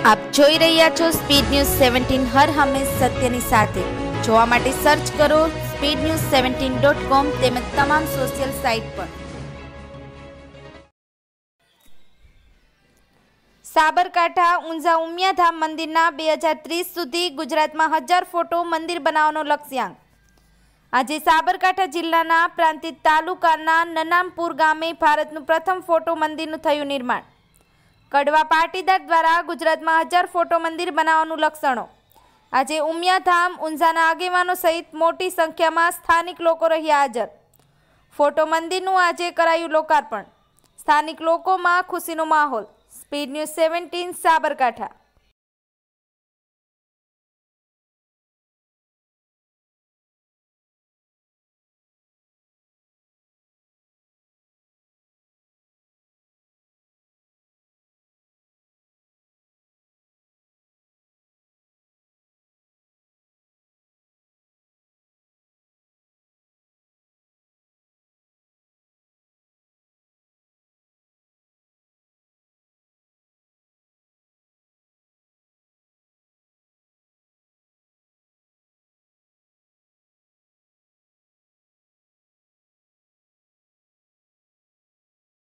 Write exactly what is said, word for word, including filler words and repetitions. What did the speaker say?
આપ જોઈ રહ્યા છો સ્પીડ ન્યૂઝ સેવન્ટીન, હર હંમેશ સત્યની સાથે। જોવા માટે સર્ચ કરો speed news seventeen dot com તેમજ તમામ સોશિયલ સાઇટ પર। સાબરકાંઠા ઊંઝા ઉમિયાધામ મંદિરના બે હજાર ત્રીસ સુધી ગુજરાતમાં હજાર ફોટો મંદિર બનાવવાનો લક્ષ્યાંક। આજે સાબરકાંઠા જિલ્લાના પ્રાંતિજ તાલુકાના નનામપુર ગામે ભારતનું પ્રથમ ફોટો મંદિરનું થયું નિર્માણ। કડવા પાટીદાર દ્વારા ગુજરાતમાં હજાર ફોટો મંદિર બનાવવાનું લક્ષણો। આજે ઉમિયાધામ ઊંઝાના આગેવાનો સહિત મોટી સંખ્યામાં સ્થાનિક લોકો રહ્યા હાજર। ફોટો મંદિરનું આજે કરાયું લોકાર્પણ। સ્થાનિક લોકોમાં ખુશીનો માહોલ। Speed news seventeen Sabarkantha.